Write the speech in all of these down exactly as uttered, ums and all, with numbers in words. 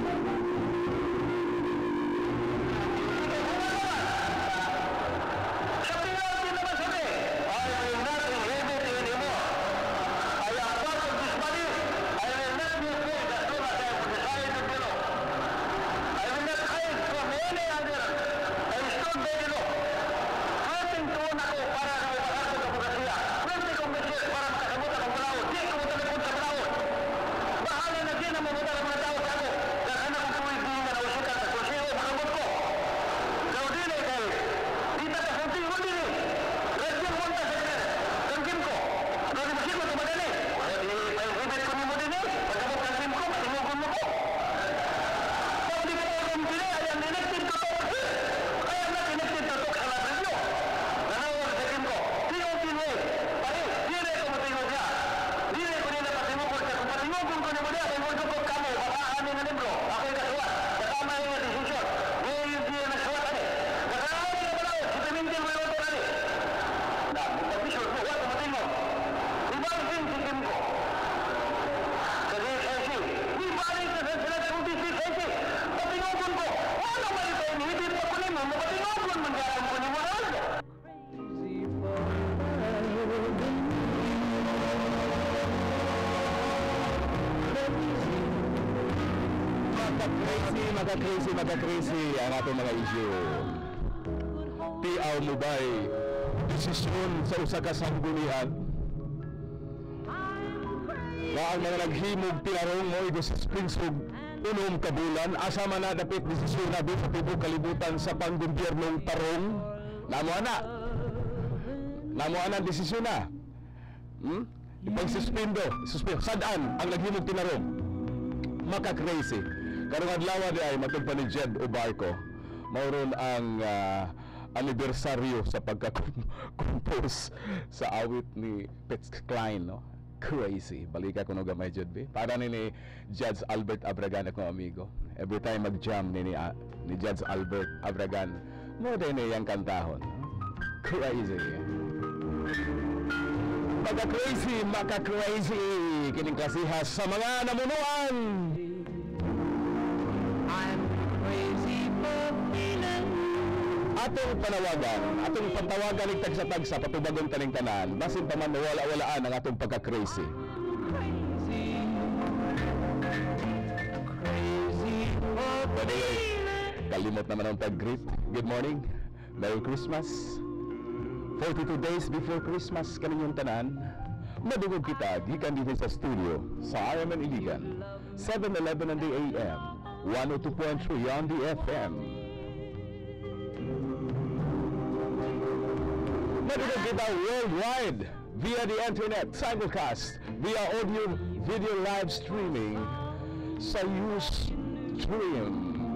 Maka-crazy, maka-crazy ang atong mga issue. Tiaw mo ba'y desisyon sa usa ka sanggunian na ang mga naghimog tinarong mo igo sa springsog unom ka bulan asa man na dapit desisyon na sa tibok kalibutan sa panggobyernong tarong namo ana namo ana desisyon na hmm? ipagsuspendo suspend sadaan ang naghimog tinarong maka-crazy. Karong adlaw di ay matugpa ni Jed Ubarco mauron ang uh, anibersaryo sa pagka-compose sa awit ni Pitts Klein, no? Crazy. Balika ko no gamay Jed B. Para ni ni Judge Albert Abragan akong amigo. Every time mag-jam ni ni, uh, ni Judge Albert Abragan mo din niyang kantahon. Crazy. Maka-crazy, maka-crazy kining klasihas sa mga namunuan. Atong panawagan, atong pantawagan ng tagsa-tagsa patubagon kaning tanan, basin pa man wala-walaan ang atong pagka-crazy. But anyway, kalimot naman ang pag-greet. Good morning, Merry Christmas. forty-two days before Christmas kaninyong tanan, madugog kita gikan dito sa studio sa R M N Iligan, seven eleven on the A M, one oh two point three on the F M. Madugog kita worldwide via the internet, simulcast, via audio, video live streaming sa Ustream.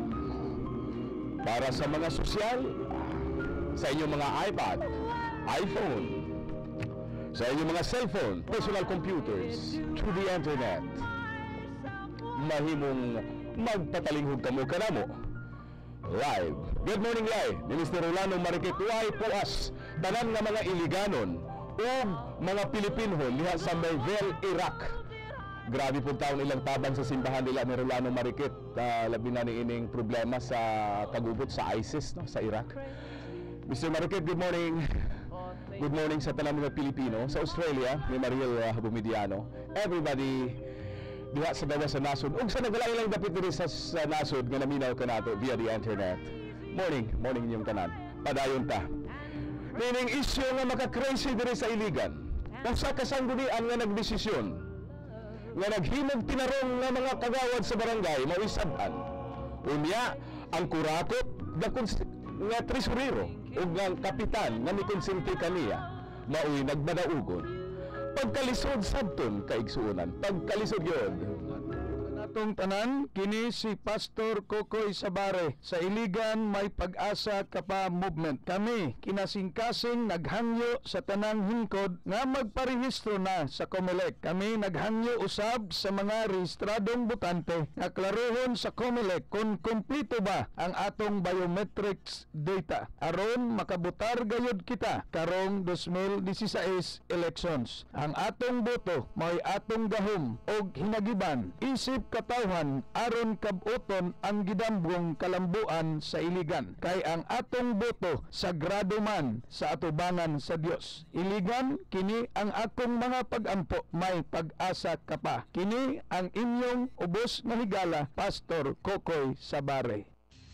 Para sa mga sosyal, sa inyong mga iPad, iPhone, sa inyong mga cellphone, personal computers, through the internet, mahimong magpatalinghog kamo kanamo live. Good morning live ni Mister Rolando Mariquet. Way puas tanan nga mga Iliganon o mga Pilipinhon diha sa Mervel, Iraq. Grabe po taon ilang tabang sa simbahan nila ni Rolando Mariquet. Uh, labi na ni ining problema sa pagubot sa ISIS, no, sa Iraq. Mister Mariquet, good morning. Good morning sa tanan mga Pilipino sa Australia ni Mariel uh, Bumidiano. Everybody diha sa dawa sa nasod ug sa naglain-lain dapit diri sa, sa nasod nga naminaw kanato via the internet. Morning, morning inyong tanan. Padayon ta. Nining isyu nga maka-crazy diri sa Iligan. Usa ka sanggunian nga nagdesisyon nga naghimog tinarong nga mga kagawad sa barangay mao isab-an. Unya ang kurakot nga tresurero ug ang kapitan nga mikonsente kaniya mao'y nagmadaugon. Pagkalisod sabton kaigsuonan, pagkalisod yun. Atong tanan, kini si Pastor Kokoy Sabare sa Iligan May Pag-asa Kapa Movement. Kami kinasingkasing naghangyo sa tanang hingkod nga magparehistro na sa COMELEC. Kami naghangyo usab sa mga rehistradong botante nga klarohon sa COMELEC kung kumplito ba ang atong biometrics data aron makabutar gayud kita karong twenty sixteen elections. Ang atong boto may atong gahom og hinagiban isip katawhan aron kabuton ang gidambong kalambuan sa Iligan. Kay ang atong boto sagrado man sa atubangan sa Dios. Iligan, kini ang akong mga pag-ampo, may pag-asa ka pa. Kini ang inyong ubos nga higala, Pastor Kokoy Sabare.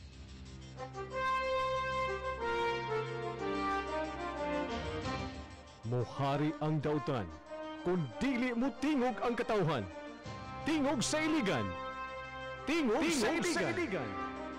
Mohari ang dautan, kung dili mo tingog ang katawhan. Tingog sa Iligan. Tingog, tingog sa Iligan. Sa Iligan.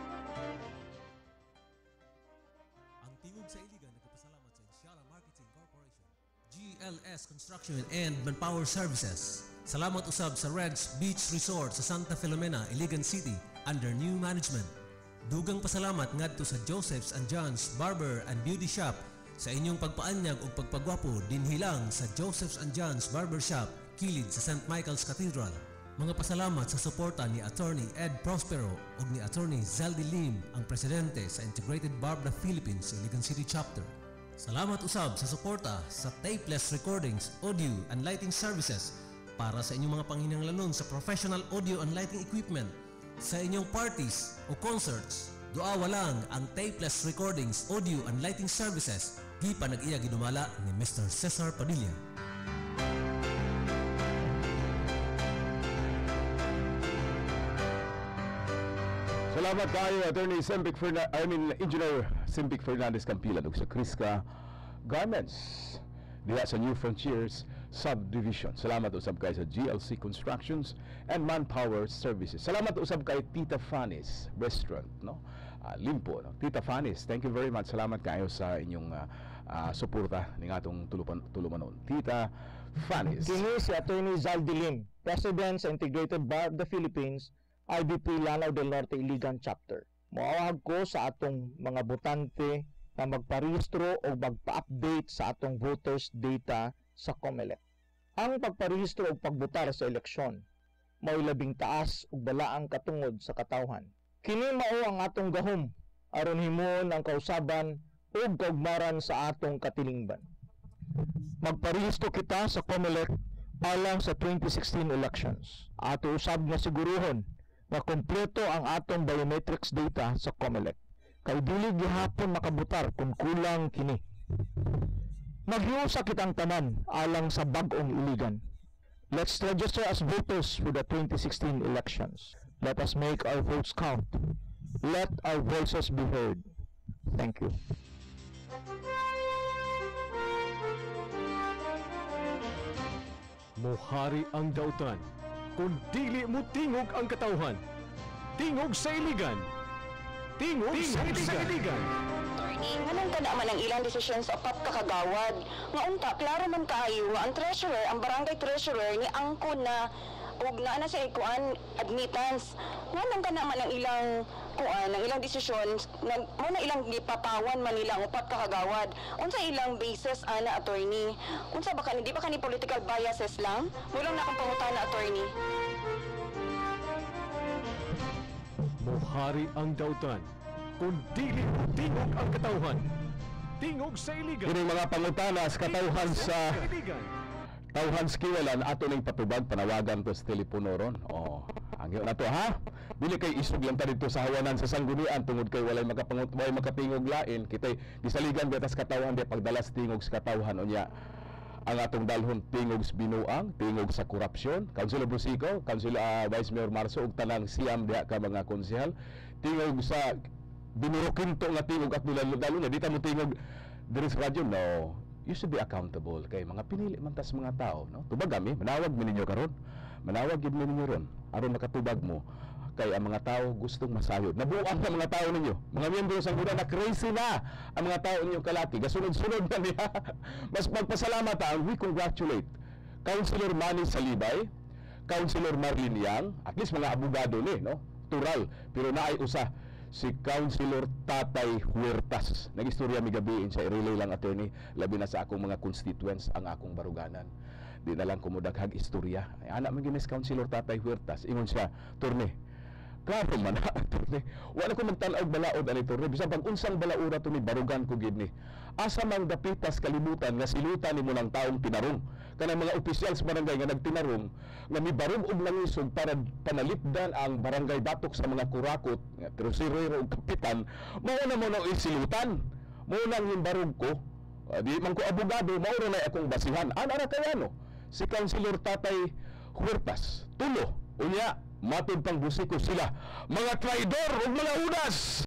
Ang Tingog sa Iligan nagpapasalamat sa Insyala Marketing Corporation, G L S Construction and Manpower Services. Salamat usab sa Reds Beach Resort sa Santa Filomena, Iligan City under new management. Dugang pasalamat ngadto sa Joseph's and John's Barber and Beauty Shop sa inyong pagpaanyag ug pagpagwapo dinhilang sa Joseph's and John's Barber Shop kilid sa Saint Michael's Cathedral. Mga pasalamat sa suporta ni Attorney Ed Prospero ug ni Attorney Zeldy Lim, ang presidente sa Integrated Barbara Philippines Iligan City Chapter. Salamat usab sa suporta sa Tapeless Recordings, Audio and Lighting Services para sa inyong mga panghinanglanon sa professional audio and lighting equipment. Sa inyong parties o concerts, duawa lang ang Tapeless Recordings, Audio and Lighting Services. Di pa nag-iya ginumala ni Mister Cesar Padilla. Salamat kayo, Attorney Simpic Fernandez, I mean, Engineer Simpic Fernandez Campilan ug sa Crisca Garments diha sa New Frontiers Subdivision. Salamat usab kay sa G L C Constructions and Manpower Services. Salamat usab kay Tita Fanny's Restaurant, no? Uh, Limpo, no? Tita Fanny's, thank you very much. Salamat kayo sa inyong uh, uh, suporta ning atong tulupan tulumanon. Tita Fanny's. Kini si Attorney Zeldy Lim, President sa Integrated Bar of the Philippines, I B P Lanao del Norte Iligan Chapter. Moawag ko sa atong mga botante na magparehistro o magpa-update sa atong voters data sa COMELEC. Ang pagparehistro o pagbotar sa eleksyon mao labing taas ug balaang katungod sa katawhan. Kini mao ang atong gahom aron himuon ang kausaban ug kaugmaran sa atong katilingban. Magparehistro kita sa COMELEC alang sa twenty sixteen elections. Ato usab nga siguruhon na kompleto ang atong biometrics data sa COMELEC. Kay dili gihapon makabutar kung kulang kini. Maghiusa kitang tanan alang sa bag-ong Iligan. Let's register as voters for the twenty sixteen elections. Let us make our votes count. Let our voices be heard. Thank you. Mohari ang dautan, kung dili mo tingog ang katawhan. Tingog sa Iligan. Tingog, tingog sa Iligan. Sa Iligan. Attorney, nganong ka naman ang ilang desisyon sa upat ka kagawad. Nga unta, klaro man kaayo nga ang treasurer, ang barangay treasurer ni angko na ug naa na sa ikuan admittance. Nganong ka naman ang ilang kuan, ang ilang desisyon na mo na ilang gipatawan man nila ang upat ka kagawad. Unsa ilang basis ana, attorney? Unsa ba kani di ba kani political biases lang? Mulang na akong pangutana, attorney. Mohari ang dautan, kung dili mo tingog ang katawhan. Tingog sa Iligan. Kini mga pangutanas katawhan sa Iligan. tawhan skiwalan ato ning patubag panawagan to sa telepono ron. Oh, angyo na to ha. Dili kay isog lang ta dito sa hawanan sa sanggunian tungod kay walay makapangut walay makatingog lain kitay gisaligan betas katawhan di pagdalas tingog sa katawhan unya. Ang atong dalhon tingog sa binuang, tingog sa korupsyon, Councilor Busico, Councilor uh, Vice Mayor Marso ug tanang siyam diha ka mga konsehal, tingog sa binurukinto nga tingog at dalo na di ta mo tingog diri sa radyo. No, you should be accountable kay mga pinili man tas mga tao, no? Tubag kami, manawag mi ninyo karon. Manawag gid mi ninyo ron aron makatubag mo kay ang mga tao gustong masayod. Nabuang ang mga tao ninyo. Mga miyembro sa guna na crazy na ang mga tao ninyo kalati. Gasunod-sunod na niya. Mas magpasalamat ang we congratulate Councilor Manny Salibay, Councilor Marlene Yang, at least mga abogado ni, no? Tural, pero naay usa si Councilor Tatay Huertas. Nag-istorya mi gabi sa i-relay lang, attorney, labi na sa akong mga constituents ang akong baruganan. Di na lang kumudaghag istorya. Ay, anak mo ginis Councilor Tatay Huertas, ingon siya, turne, klaro man na, turne, wala ko magtanaw balaod ani turne, bisan pag unsang balaura to ni barugan ko gid ni. Asa mang dapitas kalibutan nga silutan nimo ng taong pinarong kanang mga opisyal sa barangay nga nagtinarong nga mibarog og langisod para panalipdan ang barangay batok sa mga kurakot nga tresurero ug kapitan, mao na mo na isilutan. Mao nang himbarog ko. Uh, di man ko abogado, mao na akong basihan. Ana ra kayano si Councilor Tatay Huertas. Tulo unya matod pang busiko sila mga traidor ug mga udas.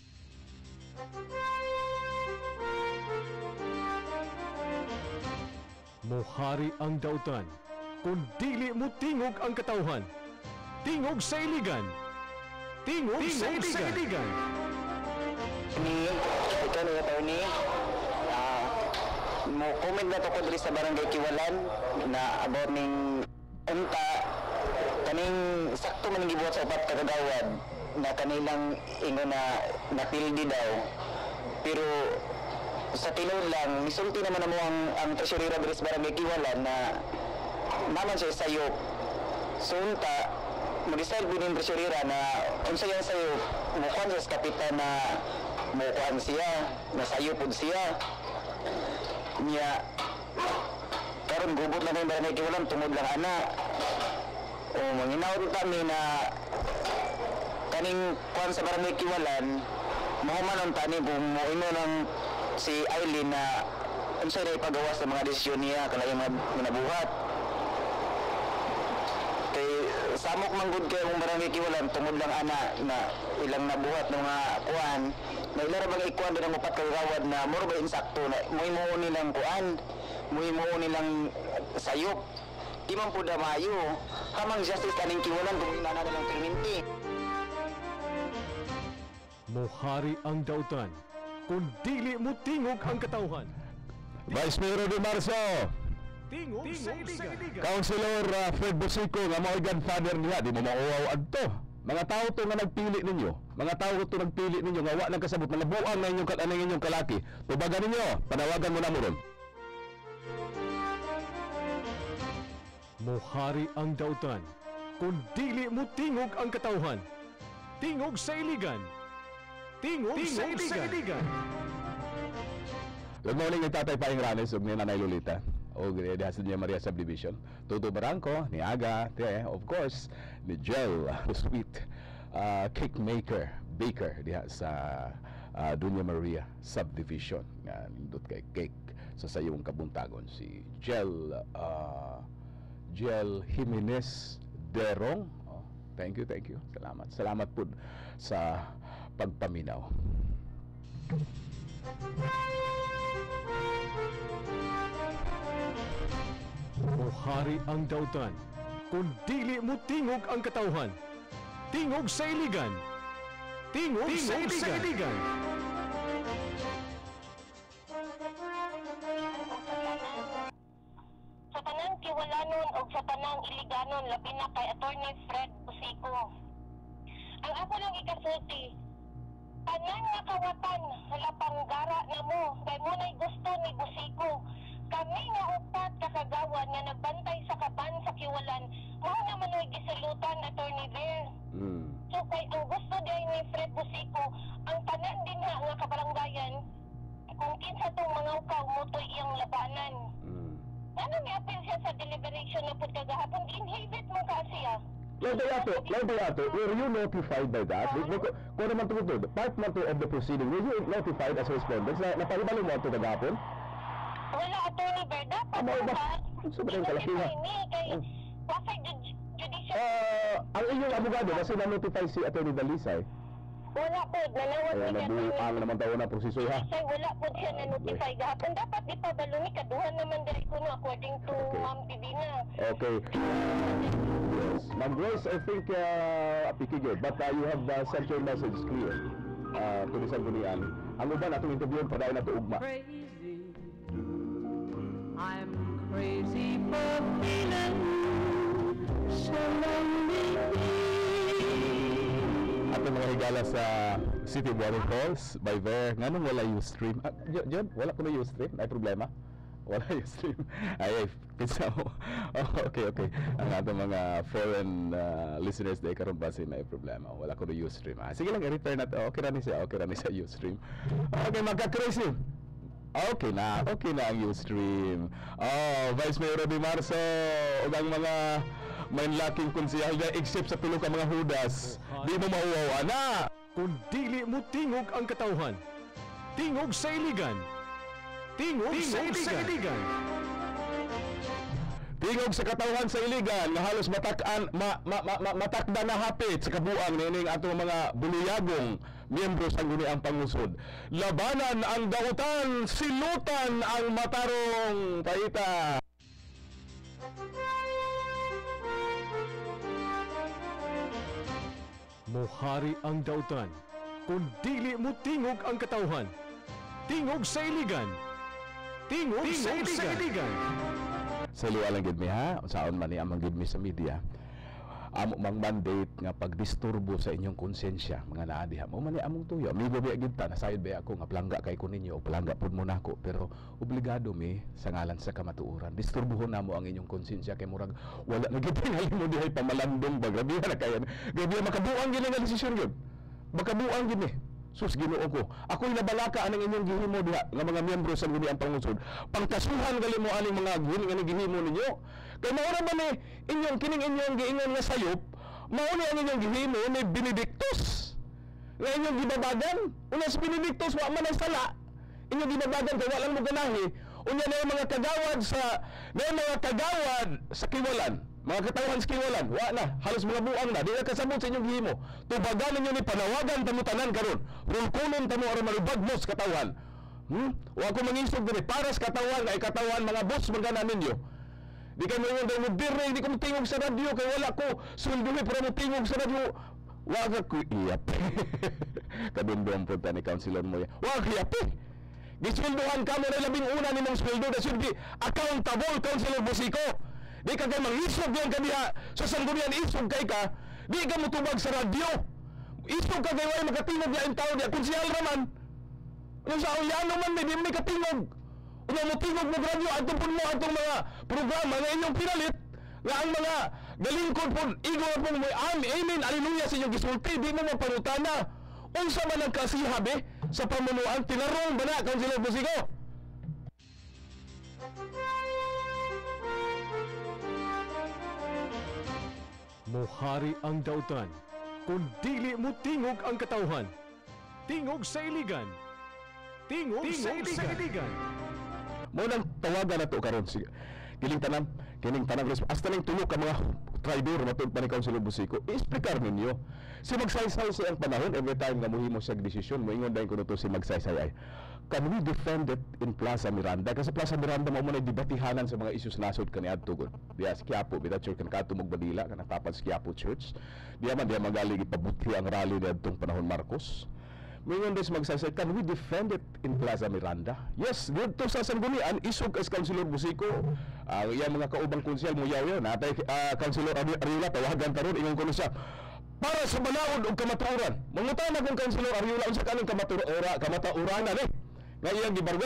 Mohari ang dautan, kung dili mo tingog ang katawhan. Tingog sa iligan. Tingog, Tingog sa iligan. Sa iligan. Ni, ito ni attorney, uh, mo comment na to ko diri sa barangay Kiwalan na about ning unta kaning sakto man gibuhat sa upat ka kagawad na kanilang ingon na napildi daw, pero sa tinuod lang misulti naman mo ang ang tresurero diri sa barangay Kiwalan na naman siya sayop. So unta mag-decide din yung tresurera na unsa yan sayop mukuan sa kapitan na mukuan siya na sayop pud siya niya karon gubot na ng barangay Kiwalan tungod lang ana o manginawd kami na kaning kuan sa barangay Kiwalan mahumanon tani bumuino ng si Eileen na unsa ray pagawas sa mga desisyon niya kanang mga minabuhat kay samok manggod kay ang barangay Kiwalan tungod lang ana na ilang nabuhat ng mga kuan na ilara bang ikuan din ang upat kagawad na mura ba insakto na muhimuon nilang kuan muhimuon nilang sayop di man po damayo kamang justice kaning Kiwalan kung inana nilang perminti. Mohari ang dautan, kung dili mo tingog ang katawhan. Vice Mayor de Marzo, Tingog, Tingog sa iligan. Councilor uh, Fred Bosico nga mao godfather niya, di mo mauwaw adto. Mga tao to nga nagpili ninyo, mga tao to nagpili ninyo nga wa nagkasabot na nabuang na inyong kanang inyong kalaki. Tubagan ninyo, panawagan mo na mo ron. Mohari ang dautan, kung dili mo tingog ang katawhan. Tingog sa iligan. Tingog, Tingog sa iligan. Sa iligan. Good morning, yung Tatay Paing Ranes ug ni Nanay Lolita o ni Hasan Maria Subdivision. Tuto Barangco, ni Aga, te, of course, ni Jel, the sweet uh, cake maker, baker diha sa uh, Dunya Maria Subdivision. Nga nindot kay cake sa sayong kabuntagon si Jel uh, Jel Jimenez Derong. Oh, thank you, thank you. Salamat. Salamat po sa pagpaminaw. Mohari ang dautan, kung dili mo tingog ang katawhan. Tingog sa iligan. Tingog, Tingog sa iligan. Sa iligan. Sa tanang Kiwalanon o sa tanang Iliganon, labi na kay Attorney Fred Bosico. Ang ako lang ikasulti, tanang nakawatan, halapanggara na mo, kay mo na'y gusto ni Bosico. Kami nga upat kakagawan nga nagbantay sa kaban sa Kiwalan, mao naman ay gisulutan, Attorney Ver. Mm. So kay ang gusto din ni Fred Bosico, ang tanan din nga nga kabaranggayan, kung kinsa tong mga ukaw mo to iyang labanan. Mm. Ano may appeal siya sa deliberation na po kagahapon, inhibit mo ka siya. Laude ato, laude ato, were you notified by that? Uh-huh. Kung naman ito, part man to of the proceeding, were you notified as respondents na napalibalo mo ito kagahapon? Wala, Attorney Ver, dapat Amo ba? Ano ba yung kalakihan? Kay Pasay Judicial. Ah, ang inyong abogado kasi na-notify si Attorney Dalisay. Wala po, nalawat Kaya ni nabuang naman tayo na proseso ha. Dalisay, wala po siya na-notify gahapon. Dapat di pa baluni, kaduhan naman dahil kuno according to Okay. Ma'am Divina. Okay. Yes. Ma'am Grace, I think uh, apikigyo, but uh, you have uh, sent your message clear uh, to the Sanggunian. Ang uban atong interview pa dahil na ito ugma. Crazy, I'm crazy for feeling so lonely. Ato mga higala sa City Waterfalls by Ver. Nganong wala Ustream? Ah, John, wala ko na Ustream? Ay problema? Wala Ustream. Ay, ay, pizza mo. Oh, okay, okay. Ang ato mga foreign uh, listeners day karon basin na problema. Wala ko na Ustream. Ah, sige lang, i-repair na to. Okay na ni siya. Okay na ni siya Ustream. Okay, magka-crazy. Okay na, okay na ang Ustream. Oh, Vice Mayor Roby Marso, ug ang mga mainlaking konsehal na except sa pilo ka mga hudas. Di mo mauwawa na. Kung dili mo tingog ang katawhan, tingog sa iligan. Tingog, Tingog sa sa iligan. iligan. Tingog sa katawhan sa iligan nga halos matakan ma, ma, ma, ma, matakda na hapit sa kabuang nining atong mga buluyagong miyembro sa guniang pangusod. Labanan ang dautan, silutan ang matarong paita. Mohari ang dautan, kung dili mo tingog ang katawhan, tingog sa iligan. Tingog, Tingog sa sa iligan. iligan. Sa liwa lang gid mi ha, unsaon man ni amang gid mi sa media. Amo mang mandate nga pagdisturbo sa inyong konsensya mga naa diha. Mao man ni among tuyo. Amigo biya gid ta, nasayod biya ako nga plangga kay ko ninyo o plangga pud mo nako, pero obligado mi sa ngalan sa kamatuoran. Disturbohon namo ang inyong konsensya kay murag wala na gid tingali mo dihay pamalandong ba. Grabe na kaya. Grabe makabuang gid nga desisyon gyud. Makabuang gid ni. Sus Ginoo ko. Ako'y nabalaka anang inyong gihimo diha nga mga miyembro sa guniang pangusod. Pangkasuhan gali mo aning mga gihimo nga gihimo ninyo. Kay mao ra man ni inyong kining inyong giingon nga sayop, mao ni ang inyong gihimo ni Benedictus. Nga inyong gibabagan, una sa Benedictus wa man ang sala. Inyong gibabagan kay wa lang mo ganahi. Unya na yung mga kagawad sa na yung mga kagawad sa Kiwalan. Mga katawhan sa Kiwalan, wa na, halos mga buang na, di na kasabot sa inyong gihimo. Tubagan ninyo ni panawagan tamo tanan karon. Rulkunon tamo aron malubag mo sa katawhan. Hmm? Wa ko mangisog diri para sa katawhan ay katawhan mga boss magana ninyo. Di kay mo mo dire, di ko tingog sa radyo kay wala ko sulduhi para mo tingog sa radyo. Wa ka ko iyap. Kadundong punta ni councilor mo ya. Wa ka iyap. Gisulduhan ka mo na labing una ni mong sweldo na should be accountable, Councilor Bosico. Di ka kay mangisog yan kaniya sa sanggunian, isog kay ka, di ka mutubag sa radyo. Isog ka kay way makatingog niya ang tao niya, konsihal raman. Ano sa ulyano man, di may katingog. Ano mo tingog mo radyo, atong po mo atong mga programa na inyong pinalit, nga ang mga galingkod po, igo po mo, amen, aleluya sa inyong gisulti, di mo mapanutana. Unsa man ang kasihabi sa pamunuan, tinarong ba na, Councilor Bosico? Mohari ang dautan, kung dili mo tingog ang katawhan, tingog sa iligan. Tingog, Tingog sa iligan. sa iligan. Mo nang tawagan na to karon sige. Kining tanam, kining tanam hasta ning tulo ka mga traidor matud pa ni Councilor Bosico. I-explicar ninyo. Si magsaysay sa ang panahon every time nga mohimo siya desisyon, moingon dayon kuno to si magsaysay ay. Can we defend it in Plaza Miranda? Kasi Plaza Miranda mao man ay debatihanan sa mga issues nasod kaniadto gud. Diya sa Quiapo, bita church kan kadto Magbalila kan tapat sa Quiapo Church. Diya man diya magali ipabuti ang rally niadtong panahon Marcos. Ngayon des magsaysay, can we defend it in Plaza Miranda? Yes, dito sa sanggunian, isog as Councilor Bosico, ang uh, iyang mga kaubang konsyal mo yaw yun, natay uh, Councilor Ariola, tawagan taron, ingon ko siya, para sa balaod o kamaturan. Mangutan na kung Councilor Ariola, unsa kaning kamatuura, kamaturan na eh. Ngayon, gibarga.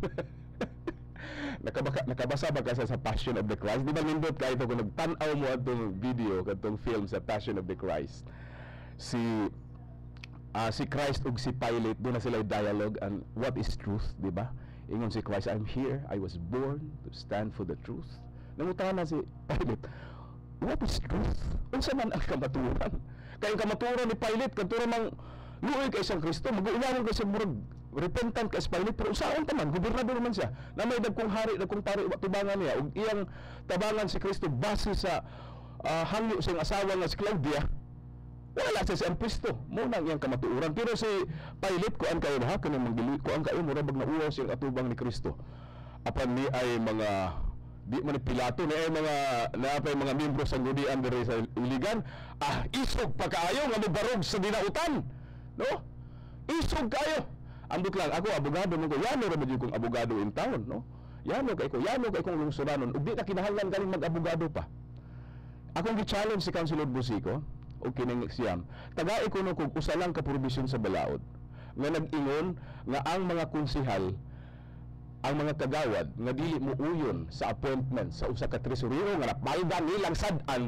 Nakabaka, nakabasa ba ka sa Passion of the Christ? Di ba nindot ka ito kung nagtanaw mo itong video, itong film sa Passion of the Christ? Si... Uh, si Christ ug si Pilate, doon na sila dialogue and what is truth, di ba? Ingon si Christ, I'm here, I was born to stand for the truth. Nangutangan na si Pilate, what is truth? Unsa man ang kamaturan? Kaya ang kamaturan ni Pilate, kantura mang luoy kay Sang Kristo, mag-uulaman ko sa murag repentant kay Pilate, pero usaon taman, gobernador man siya, na may dagkong hari, dagkong tari, tubangan niya, ug iyang tabangan si Kristo base sa uh, hangyo siyang asawa nga si Claudia. Wala siya sa Ampristo, muna ang iyang kamatuuran. Pero si Pilate, kuan kayo na ha, kanang manggili, kuan kayo, mura bag nauwa siyang atubang ni Kristo. Apan ni ay mga, di man ni Pilato, ni ay mga, naapay mga miyembro sa gudian diri sa iligan, ah, isog pa kaayo, nga mubarog sa dinautan. No? Isog kayo. Ambot lang, ako, abogado mo ko, yano raman yung kong abogado in town, no? Yano kay ko, yano kay kong lungsuranon, ug di na kinahanglan galing mag-abogado pa. Akong gi-challenge si Councilor Bosico, o kining siyam, tagay ko no kung usa lang ka provision sa balaod nga nag-ingon nga ang mga konsehal, ang mga kagawad nga dili mo uyon sa appointment sa usa ka tresurero nga napaldan nilang sad-an,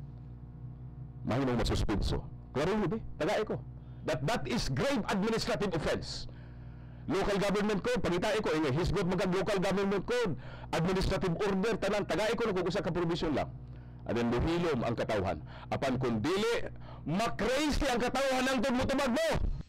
mahimong masuspenso. Klaro mo, tagay ko that that is grave administrative offense. local government code, pangitay ko, ingay, hisgot magkag local government code, administrative order, tanan, tagay ko na kung usa ka provision lang. And then muhilom ang katawhan. Apan kung dili, makrazy ang katawhan ng tumutubag mo.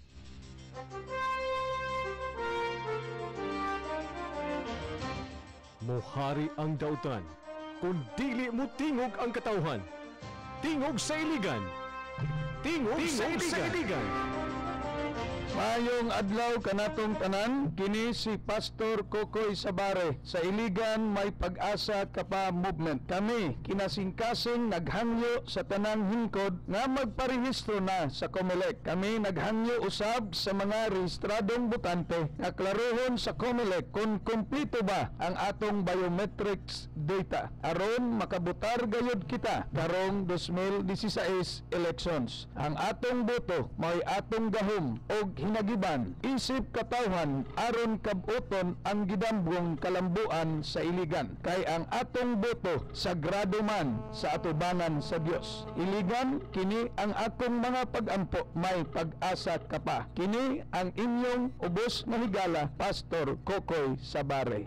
Mohari ang dautan, kung dili mo tingog ang katawhan. Tingog sa iligan. Tingog, Tingog sa iligan. Sa iligan. Mayong adlaw kanatong tanan, kini si Pastor Kokoy Sabare. Sa Iligan may pag-asa ka pa movement. Kami kinasingkasing naghangyo sa tanang hingkod nga magparehistro na sa COMELEC. Kami naghangyo usab sa mga rehistradong botante nga klarohon sa COMELEC kung kumpleto ba ang atong biometrics data aron makabutar gayud kita karong two thousand sixteen elections. Ang atong boto may atong gahom og hinagiban isip katawhan aron kabuton ang gidambong kalambuan sa Iligan, kay ang atong boto sagrado man sa atubangan sa Dios. Iligan, kini ang akong mga pag-ampo, may pag-asa ka pa. Kini ang inyong ubos na higala, Pastor Kokoy Sabare.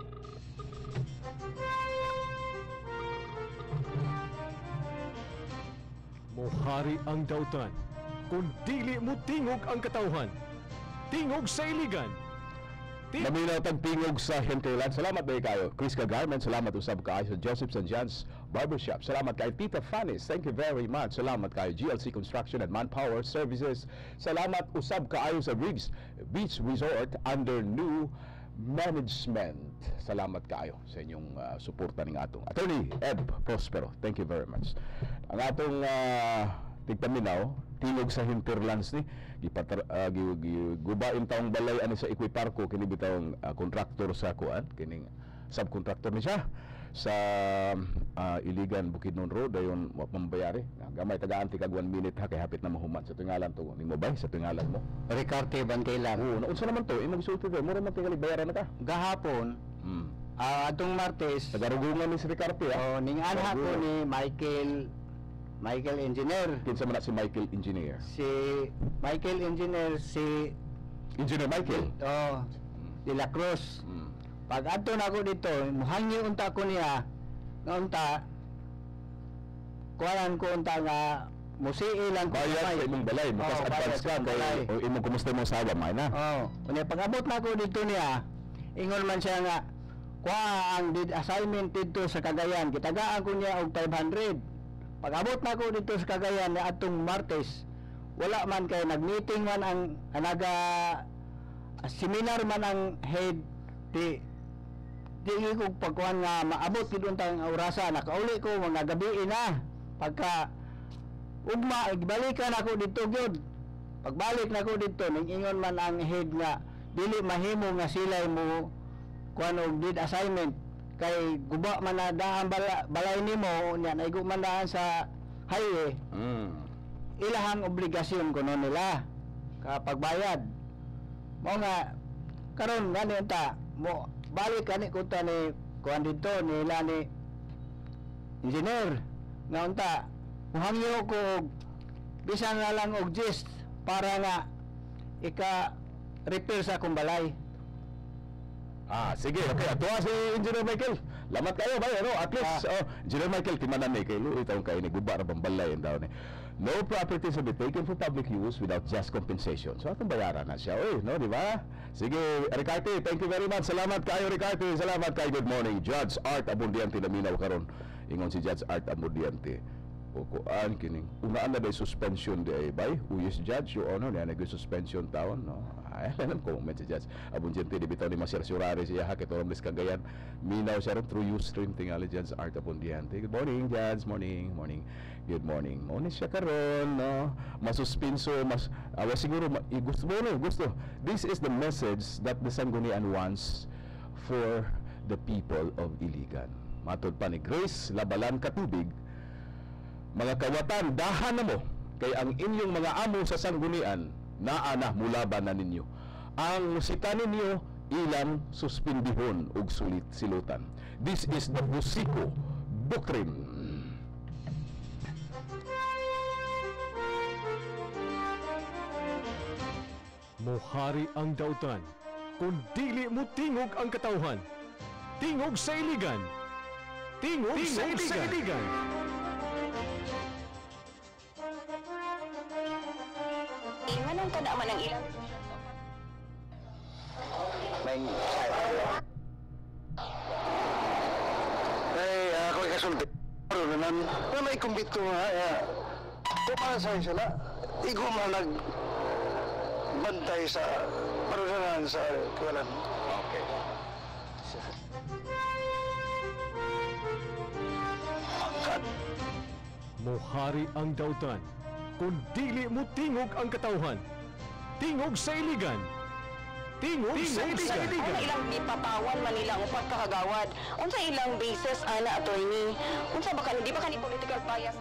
Mohari ang dautan, kung dili mo tingog ang katawhan. Tingog sa Iligan. Ting- Naminaw tag tingog sa Hinterland. Salamat day kayo. Chris Kagarman, salamat usab kaayo sa Joseph Saint John's Barbershop. Salamat kay Tita Fanis. Thank you very much. Salamat kay G L C Construction and Manpower Services. Salamat usab kaayo sa Riggs Beach Resort under new management. Salamat kaayo sa inyong uh, suporta ning atong Attorney Ed Prospero. Thank you very much. Ang atong uh, tigpaminaw, tingog sa hinterlands ni gipatar uh, gubain taong balay ani sa Equiparco kini bitawng uh, contractor sa kuan kining subcontractor ni siya sa uh, Iligan Bukidnon Road dayon wa pambayari gamay tagaan ti kag one minute ha kay hapit na mahuman sa tingalan to nimo bay sa tingalan mo Ricarte Bantelan. oo naunsa naman to imong sulti mo ra man tingali bayaran na ka Gahapon, hmm. ah, atong Martes, tagarugungan ni si Ricarte ha oh, ning anha ko ni Michael Michael Engineer. kinsa man na si Michael Engineer Si Michael Engineer, si Engineer Michael oh, De La Cruz. hmm. Pag adto na ako dito, muhangi unta ko niya, nga unta, kuwanan ko unta nga, musii lang ko bayad sa imong balay makas Oh, advance bayad ka sa kay balay. o imong kumusta mo sawa may na Oh, kunya pag abot na ko dito niya, ingon man siya nga, kuha ang did assignment dito sa Cagayan, kitagaan ko niya og five hundred. Pag abot na ko dito sa Cagayan na atong Martes, wala man kay nagmeeting man ang anaga seminar man ang head di di ko pagkuhan nga maabot gid untang orasa, nakauli ko mga gabi na pagka ugma ibalikan ako dito gyud. Pagbalik na ko dito ning ingon man ang head nga dili mahimo nga sila mo kuan og did assignment kay guba man na daan bala, balay nimo nya naigo man daan sa highway. mm. Ilahang obligasyon kuno nila kapag bayad mo nga karon gani unta mo balik kani kunta ni kuan dito nila ni engineer nga unta muhangyo ko og bisan na lang og gist para nga ika repair sa akong balay. Ah, sige, okay. Ato si Engineer Michael. Lamat kayo ba, ano? At least, oh, Engineer Michael, timanan ni kayo. Itong kayo ni guba na bambalay yung daw ni. No properties will be taken for public use without just compensation. So, atong bayaran na siya. Uy, no, di ba? Sige, Ricarte, thank you very much. Salamat kayo, Ricarte. Salamat kayo. Good morning. Judge Art Abundiante na minaw karon. Ingon si Judge Art Abundiante. O kuan kining unaan na day suspension di ay bay uyos judge your honor na nag suspension taon no ay alam ko mo si judge Abundiante di bitaw ni masyarsurare siya ha kito rom Cagayan minaw siya ron through Ustream tingali Judge Art Abundiante. Good morning judge, morning morning good morning mo ni siya karon no masuspenso mas awa siguro ma, i, gusto mo no gusto this is the message that the Sanggunian wants for the people of Iligan. Matod pa ni Grace Labalan Katubig, mga kawatan, dahan na mo kay ang inyong mga amo sa sanggunian naa na mulaban na ninyo. Ang musika ninyo ilang suspindihon ug sulit silutan. This is the Busiko Doctrine. Mohari ang dautan, Kung dili mo tingog ang katawhan, tingog sa iligan. Tingog, tingog sa iligan. Sa iligan. Inganon ka naman ang ilang May Ay, ako ay kasulti. Pero naman, na may kumbito nga, ya. Kung sa sila, igo man nag bantay sa parusanan sa kawalan. Okay. Angkat. Mohari ang dautan, kung dili mo tingog ang katawhan, tingog sa iligan. Tingog, tingog sa iligan. Ano ilang gipapawan man nila ang upat kakagawad? Unsa ilang basis ana attorney? Unsa ba ka di ba kani political bias?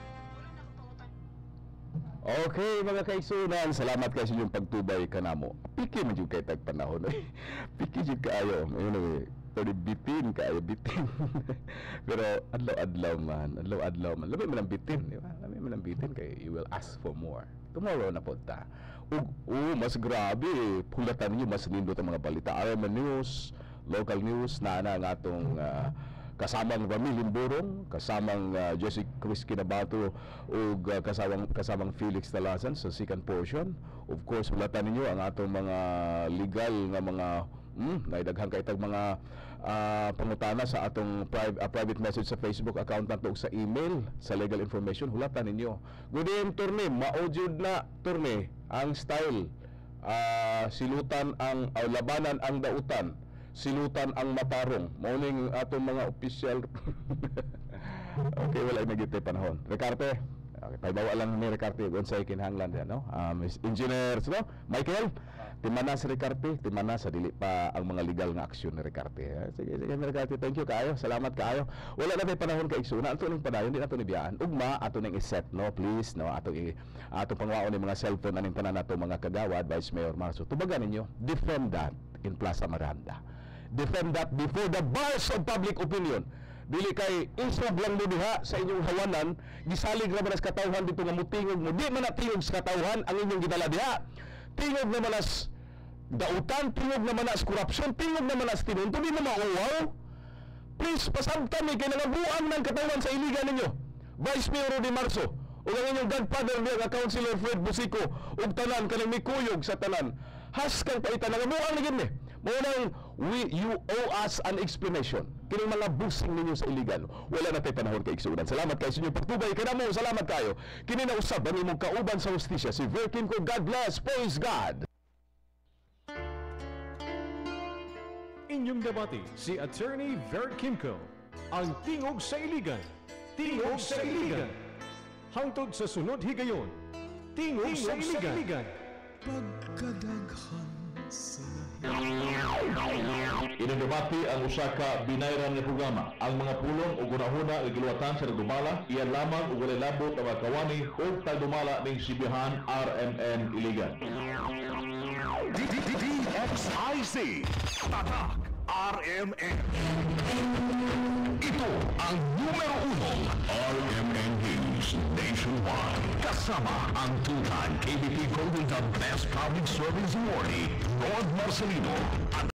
Okay, mga kaigsunan, salamat kayo sa inyong pagtubay kanamo. Piki man jud kay tag panahon. Piki jud kaayo. Ayun eh. Pero bitin kaayo bitin. Pero adlaw-adlaw man, adlaw-adlaw man. Labi man ang bitin, di ba? Labi man ang bitin kay you will ask for more. Tomorrow na pod ta. Ug oh, mas grabe, pulatan niyo mas nindot ang mga balita. R M N News, local news na na nga atong uh, kasamang Ramilin Burong, kasamang uh, Jesse Chris Kinabato ug uh, kasamang kasamang Felix Talasan sa second portion. Of course, bulatan ninyo ang atong mga legal nga mga mm, naidaghang kay tag mga uh, pangutana sa atong private uh, private message sa Facebook account nato ug sa email sa legal information. Hulatan ninyo. Good evening, Turne. Maujud na Turne ang style. Uh, silutan ang uh, labanan ang dautan. Silutan ang matarong. Mauning atong mga official. Okay, wala na gitay panahon. Recarte, okay, paibawa lang ni Recarte unsay kinahanglan diyan, no? Um, engineer, no? Michael, timana sa Recarte, timana sa dili pa ang mga legal nga aksyon ni Recarte. Sige, sige, Recarte, thank you kaayo. Salamat kaayo. Wala na tay panahon kay igsuna. Ato ning padayon di ato ni biyaan. Ugma ato ning iset, no? Please, no? Ato i ato pangwaon ni mga cellphone aning tanan nato mga kagawad, Vice Mayor Marso. Tubagan ninyo, defend that in Plaza Miranda. Defend that before the bars of public opinion. Dili kay insog lang mo diha sa inyong hawanan, gisalig ra man sa katawhan dito nga mutingog mo. Di man na tingog sa katawhan ang inyong gidala diha. Tingog na manas dautan, tingog na manas korupsyon, tingog na manas tinunto, di na mauwaw. Please, pasabtan ni kay nangabuang ng katawhan sa iligan ninyo. Vice Mayor Rudy Marso, o ang inyong godfather niya, nga Councilor Fred Busico, ug tanan kanang mikuyog sa tanan. Has kang paitan, nangabuang na ni. Munang, we, you owe us an explanation. Kining mga busing ninyo sa iligan. Wala na tayo panahon kay igsunan. Salamat kayo sa inyong pagtubay. Kanamo, salamat kayo. Kini na usab ang imong kauban sa hustisya. Si Ver Kimco, God bless. Praise God. Inyong debate si Attorney Ver Kimco. Ang tingog sa iligan. Tingog sa iligan. Hangtod sa sunod higayon. Tingog, tingog sa iligan. Sa iligan. Pagkadaghan sa Inidebati ang usa ka binayran nga programa. Ang mga pulong o gunahuna nga giluwatan sa nagdumala, iyan lamang ug walay labot ang mga kawani o tagdumala ning sibihan R M N Iligan. D X I Z Tatak R M N. Ito ang numero uno R M N News Nationwide. Kasama ang two-time K B P Golden the Best Public Service Awardee, Rod Marcelino.